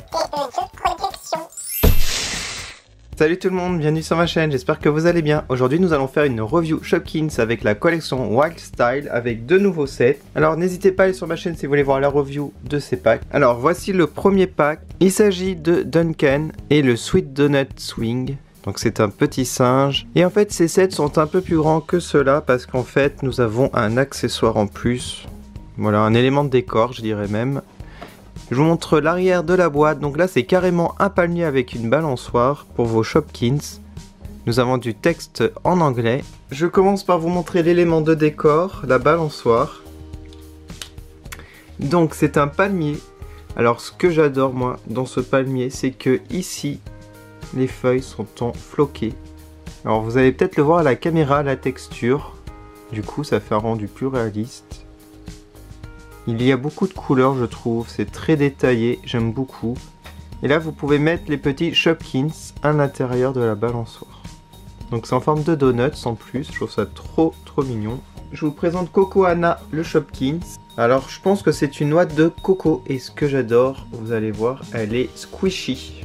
protection. Salut tout le monde, bienvenue sur ma chaîne, j'espère que vous allez bien. Aujourd'hui nous allons faire une review Shopkins avec la collection Wild Style avec deux nouveaux sets. Alors n'hésitez pas à aller sur ma chaîne si vous voulez voir la review de ces packs. Alors voici le premier pack, il s'agit de Duncan et le Sweet Donut Swing. Donc c'est un petit singe. Et en fait ces sets sont un peu plus grands que ceux-là parce qu'en fait nous avons un accessoire en plus. Voilà, un élément de décor je dirais même. Je vous montre l'arrière de la boîte. Donc là c'est carrément un palmier avec une balançoire pour vos Shopkins. Nous avons du texte en anglais. Je commence par vous montrer l'élément de décor, la balançoire. Donc c'est un palmier. Alors ce que j'adore moi dans ce palmier, c'est que ici les feuilles sont en floqué. Alors vous allez peut-être le voir à la caméra, la texture. Du coup ça fait un rendu plus réaliste. Il y a beaucoup de couleurs je trouve, c'est très détaillé, j'aime beaucoup. Et là vous pouvez mettre les petits Shopkins à l'intérieur de la balançoire. Donc c'est en forme de donuts en plus, je trouve ça trop mignon. Je vous présente Cocoana le Shopkins. Alors je pense que c'est une noix de coco et ce que j'adore, vous allez voir, elle est squishy.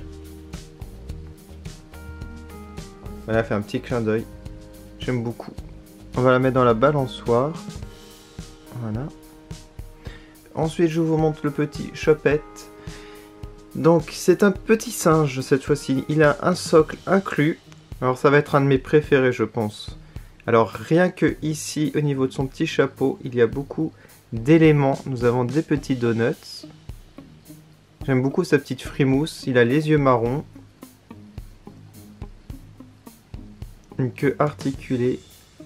Voilà, elle fait un petit clin d'œil, j'aime beaucoup. On va la mettre dans la balançoire, voilà. Ensuite je vous montre le petit Chopette. Donc c'est un petit singe cette fois-ci, il a un socle inclus. Alors ça va être un de mes préférés je pense. Alors rien que ici au niveau de son petit chapeau, il y a beaucoup d'éléments. Nous avons des petits donuts. J'aime beaucoup sa petite frimousse, il a les yeux marrons. Une queue articulée.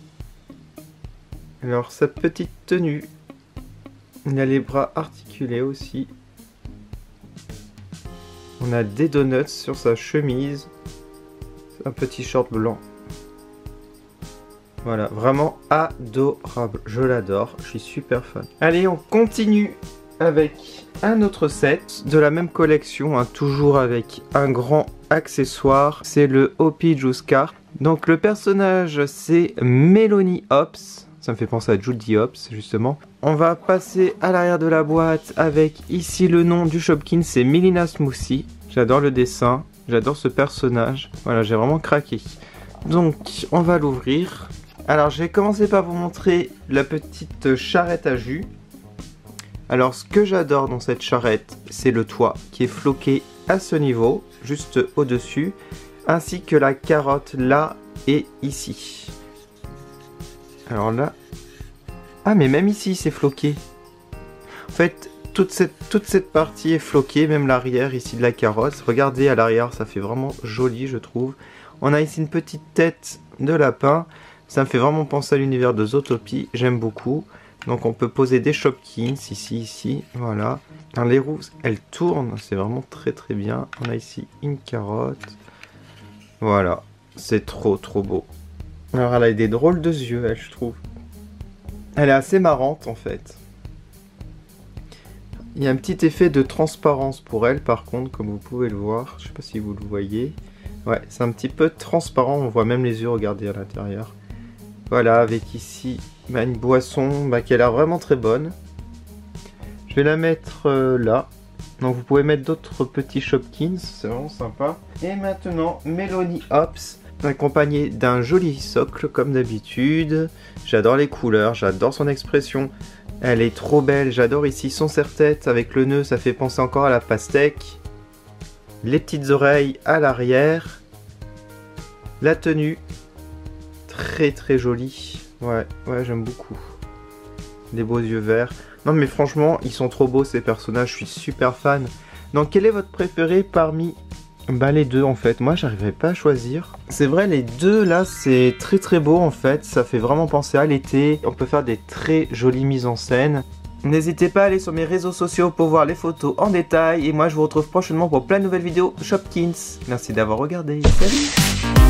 Alors sa petite tenue. Il a les bras articulés aussi. On a des donuts sur sa chemise. Un petit short blanc. Voilà, vraiment adorable. Je l'adore, je suis super fan. Allez, on continue avec un autre set de la même collection, hein, toujours avec un grand accessoire. C'est le Hoppy Juice Cart. Donc le personnage c'est Melanie Hops. Ça me fait penser à Judy Hopps justement. On va passer à l'arrière de la boîte avec ici le nom du Shopkins, c'est Melina Smoothie. J'adore le dessin, j'adore ce personnage. Voilà, j'ai vraiment craqué. Donc on va l'ouvrir. Alors je vais commencer par vous montrer la petite charrette à jus. Alors ce que j'adore dans cette charrette, c'est le toit qui est floqué à ce niveau, juste au-dessus. Ainsi que la carotte là et ici. Alors là... Ah mais même ici c'est floqué. En fait toute cette partie est floquée, même l'arrière ici de la carotte. Regardez à l'arrière, ça fait vraiment joli je trouve. On a ici une petite tête de lapin. Ça me fait vraiment penser à l'univers de Zootopie, j'aime beaucoup. Donc on peut poser des Shopkins ici, voilà. Alors, les roues elles tournent, c'est vraiment très bien. On a ici une carotte. Voilà, c'est trop beau. Alors elle a des drôles de yeux, elle, je trouve. Elle est assez marrante en fait. Il y a un petit effet de transparence pour elle par contre, comme vous pouvez le voir. Je sais pas si vous le voyez. Ouais, c'est un petit peu transparent, on voit même les yeux, regardez à l'intérieur. Voilà, avec ici une boisson qui a l'air vraiment très bonne. Je vais la mettre là. Donc vous pouvez mettre d'autres petits Shopkins, c'est vraiment sympa. Et maintenant, Melanie Hops, accompagnée d'un joli socle comme d'habitude. J'adore les couleurs, j'adore son expression. Elle est trop belle, j'adore ici son serre-tête avec le nœud, ça fait penser encore à la pastèque. Les petites oreilles à l'arrière. La tenue, très jolie. Ouais, j'aime beaucoup. Des beaux yeux verts. Non mais franchement, ils sont trop beaux ces personnages, je suis super fan. Donc quel est votre préféré parmi les deux en fait? Moi j'arriverai pas à choisir. C'est vrai, les deux là c'est très beau en fait. Ça fait vraiment penser à l'été. On peut faire des très jolies mises en scène. N'hésitez pas à aller sur mes réseaux sociaux pour voir les photos en détail. Et moi je vous retrouve prochainement pour plein de nouvelles vidéos Shopkins. Merci d'avoir regardé, salut.